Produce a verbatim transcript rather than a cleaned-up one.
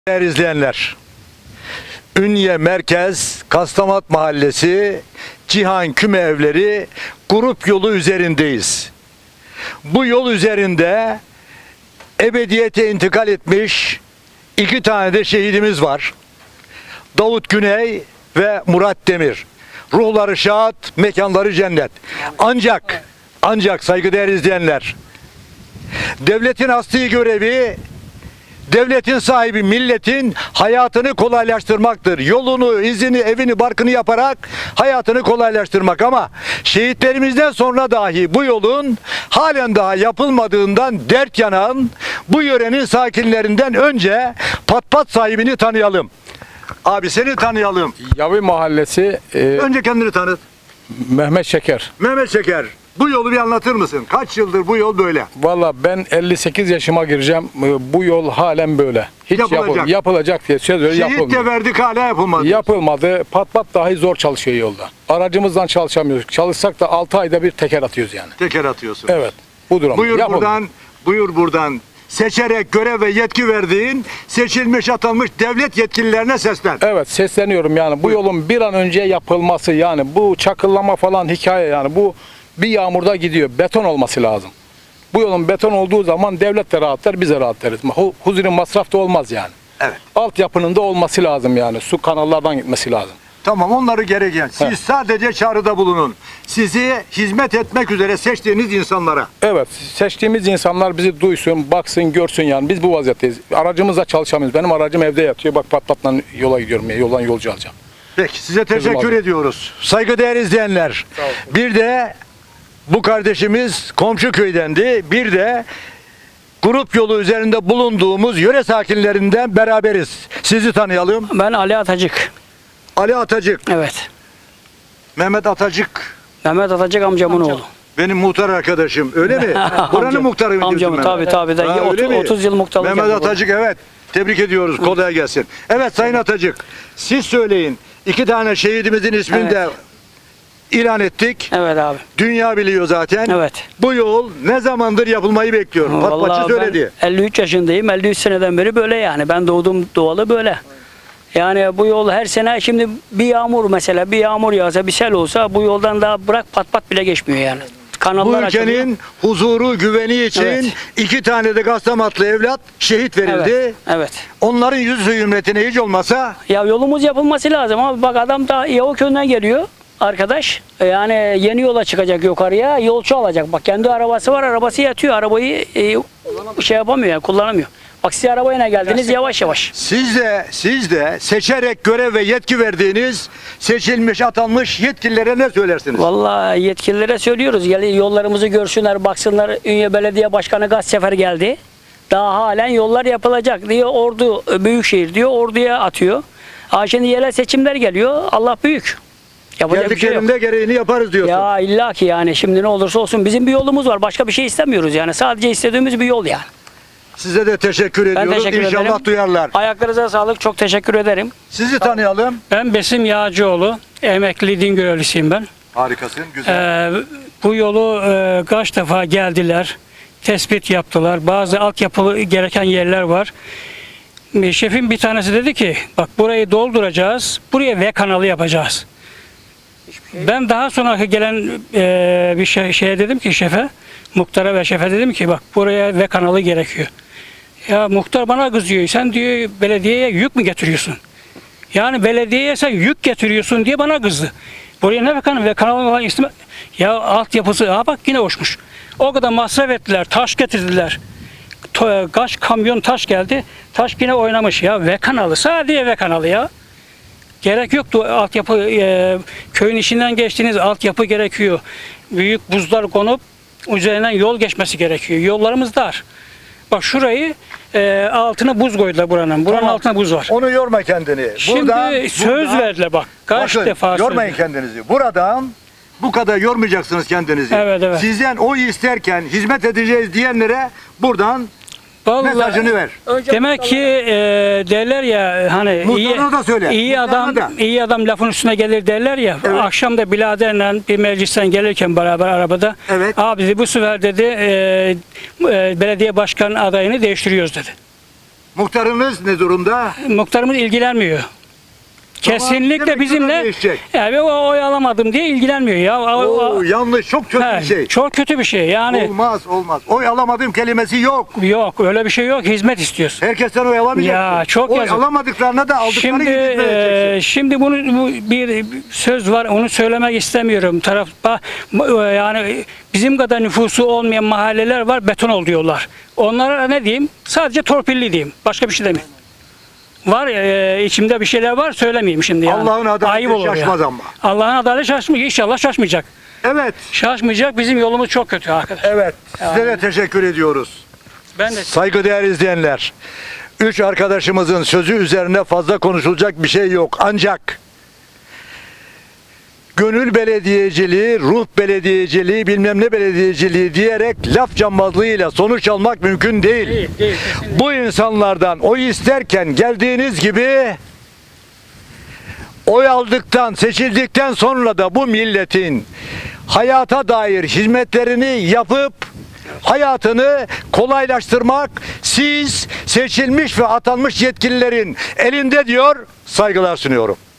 Değerli izleyenler, Ünye Merkez, Kastamat Mahallesi, Cihan Küme Evleri grup yolu üzerindeyiz. Bu yol üzerinde ebediyete intikal etmiş iki tane de şehidimiz var. Davut Güney ve Murat Demir. Ruhları şad, mekanları cennet. Ancak, ancak saygıdeğer izleyenler, devletin asli görevi, devletin sahibi milletin hayatını kolaylaştırmaktır. Yolunu, izini, evini, barkını yaparak hayatını kolaylaştırmak, ama şehitlerimizden sonra dahi bu yolun halen daha yapılmadığından dert yanan bu yörenin sakinlerinden önce pat pat sahibini tanıyalım. Abi seni tanıyalım. Yavi Mahallesi. E, Önce kendini tanıt. Mehmet Şeker. Mehmet Şeker. Bu yolu bir anlatır mısın? Kaç yıldır bu yol böyle? Valla ben elli sekiz yaşıma gireceğim. Bu yol halen böyle. Hiç Yapılacak. Yapıl, yapılacak diye söz veriyor, Şehit yapılmıyor. de verdik, hala yapılmadı. Yapılmadı. Pat pat dahi zor çalışıyor yolda. Aracımızdan çalışamıyoruz. Çalışsak da altı ayda bir teker atıyoruz yani. Teker atıyorsun. Evet. Bu durum. Buyur Yapılmıyor. buradan, buyur buradan. Seçerek görev ve yetki verdiğin seçilmiş, atanmış devlet yetkililerine seslen. Evet, sesleniyorum yani. Bu Buyur. yolun bir an önce yapılması, yani bu çakıllama falan hikaye, yani bu bir yağmurda gidiyor. Beton olması lazım. Bu yolun beton olduğu zaman devlet de rahatlar, biz de rahatlarız. Huzurun masraf da olmaz yani. Evet. Altyapının da olması lazım yani. Su kanallardan gitmesi lazım. Tamam, onları gereken. Siz He. sadece çağrıda bulunun. Sizi hizmet etmek üzere seçtiğiniz insanlara. Evet, seçtiğimiz insanlar bizi duysun, baksın, görsün yani. Biz bu vaziyetteyiz. Aracımızla çalışamıyoruz. Benim aracım evde yatıyor. Bak pat patla yola gidiyorum ya. Yoldan yolcu alacağım. Peki, size Kızım teşekkür aldım. ediyoruz. Saygıdeğer izleyenler. Sağ olun. Bir de bu kardeşimiz komşu köydendi. Bir de grup yolu üzerinde bulunduğumuz yöre sakinlerinden beraberiz. Sizi tanıyalım. Ben Ali Atacık. Ali Atacık. Evet. Mehmet Atacık. Mehmet Atacık amcamın Amca. oğlu. Benim muhtar arkadaşım. Öyle mi? Buranın Amcam- muhtarı mıydı bizim amcamın, Mehmet? tabii, tabii. Ha, Otuz- öyle mi? otuz yıl muhtarlık Mehmet yaptı Atacık, evet. Tebrik ediyoruz. Kolay gelsin. Evet Sayın Atacık. Siz söyleyin. İki tane şehidimizin ismini Evet. de ilan ettik. Evet abi. Dünya biliyor zaten. Evet. Bu yol ne zamandır yapılmayı bekliyor? Pat Vallahi patçı söyledi. ben elli üç yaşındayım. elli üç seneden beri böyle yani. Ben doğdum doğalı böyle. Yani bu yol her sene, şimdi bir yağmur mesela bir yağmur yağsa, bir sel olsa bu yoldan daha bırak pat pat bile geçmiyor yani. Bu Kanallar ülkenin açılıyor. huzuru, güveni için Evet. iki tane de Kastamatlı evlat şehit verildi. Evet. Evet. Onların yüzü hürmetine hiç olmasa Ya yolumuz yapılması lazım abi. Bak adam da Yavuk köyünden geliyor arkadaş. Yani yeni yola çıkacak yukarıya. Yolcu alacak. Bak kendi arabası var. Arabası yatıyor. Arabayı e, şey yapamıyor yani, kullanamıyor. Bak siz arabayla geldiniz yavaş yavaş. siz de siz de seçerek görev ve yetki verdiğiniz seçilmiş, atanmış yetkililere ne söylersiniz? Vallahi yetkililere söylüyoruz. Gel yollarımızı görsünler, baksınlar. Ünye Belediye Başkanı gaz sefer geldi. Daha halen yollar yapılacak diyor. Ordu Büyükşehir diyor. Orduya atıyor. Ha şimdi yerel seçimler geliyor. Allah büyük. Yapacak bir şey yok. Geldiklerinde gereğini yaparız diyorsun. Ya illa ki yani, şimdi ne olursa olsun bizim bir yolumuz var. Başka bir şey istemiyoruz yani. Sadece istediğimiz bir yol yani. Size de teşekkür Ben ediyoruz. teşekkür İnşallah ederim. duyarlar. Ayaklarınıza sağlık. Çok teşekkür ederim. Sizi tanıyalım. Ben Besim Yağcıoğlu, emekli din görevlisiyim ben. Harikasın, güzel. Ee, bu yolu e, kaç defa geldiler, tespit yaptılar. Bazı altyapı gereken yerler var. Bir şefin bir tanesi dedi ki, bak burayı dolduracağız, buraya V kanalı yapacağız. Ben daha sonra gelen e, bir şey, şeye dedim ki şefe, muhtara ve şefe dedim ki bak buraya V kanalı gerekiyor. Ya muhtar bana kızıyor, sen diyor belediyeye yük mü getiriyorsun? Yani belediyeye sen yük getiriyorsun diye bana kızdı. Buraya ne bakalım ve kanalın ismi, ya altyapısı, ha bak yine hoşmuş. O kadar masraf ettiler, taş getirdiler. To, kaç kamyon taş geldi, taş yine oynamış ya, ve kanalı, sadece ve kanalı ya. Gerek yoktu altyapı, e, köyün içinden geçtiğiniz altyapı gerekiyor. Büyük buzlar konup üzerinden yol geçmesi gerekiyor. Yollarımız dar. Bak şurayı e, altına buz koydular buranın. Buranın Tamam. altına buz var. Onu yorma kendini. Şimdi Buradan- söz buradan- verdiler bak. Kaç Bakın, defa yormayın söylediler. kendinizi. Buradan bu kadar yormayacaksınız kendinizi. Evet, evet. Sizden oy isterken hizmet edeceğiz diyenlere buradan Vallahi, mesajını ver. demek ki e, derler ya hani iyi, Muhtarına da söyle. iyi Muhtarına adam da. iyi adam lafın üstüne gelir derler ya. Evet. Akşam da biraderle bir meclisten gelirken beraber arabada, Evet. abi dedi, bu sefer dedi e, e, belediye başkan adayını değiştiriyoruz dedi. Muhtarınız ne durumda? Muhtarımız ilgilenmiyor. Kesinlikle demek ki o da bizimle değişecek. yani o oy alamadım diye ilgilenmiyor ya. O- Oo, o- yanlış, çok kötü He, bir şey. Çok kötü bir şey yani. Olmaz, olmaz. Oy alamadım kelimesi yok. Yok öyle bir şey yok. Hizmet istiyorsun. Herkesten oy alamayacak. Ya, çok Oy yazık. alamadıklarına da aldıkları Şimdi gibi hizmet edeceksin. e, şimdi bunu bu bir söz var. Onu söylemek istemiyorum. Taraf ba- yani bizim kadar nüfusu olmayan mahalleler var. Beton ol diyorlar. Onlara ne diyeyim? Sadece torpilli diyeyim. Başka bir şey demeyeyim. Var e, içimde bir şeyler var söylemeyeyim şimdi yani. Allah'ın adaleti Ayıp olur şaşmaz ya. ama. Allah'ın adaleti şaşmayacak. İnşallah şaşmayacak. Evet, Şaşmayacak. Bizim yolumuz çok kötü arkadaş. evet. Size de teşekkür ediyoruz. Ben de Saygıdeğer izleyenler, üç arkadaşımızın sözü üzerine fazla konuşulacak bir şey yok. Ancak gönül belediyeciliği, ruh belediyeciliği, bilmem ne belediyeciliği diyerek laf cambazlığıyla sonuç almak mümkün değil. değil, değil. kesinlikle. Bu insanlardan oy isterken geldiğiniz gibi oy aldıktan, seçildikten sonra da bu milletin hayata dair hizmetlerini yapıp hayatını kolaylaştırmak siz seçilmiş ve atanmış yetkililerin elinde diyor, saygılar sunuyorum.